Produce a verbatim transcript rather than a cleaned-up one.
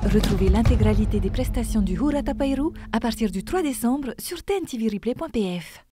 Retrouvez l'intégralité des prestations du Hura Tapairu à partir du trois décembre sur t n t v replay point p f.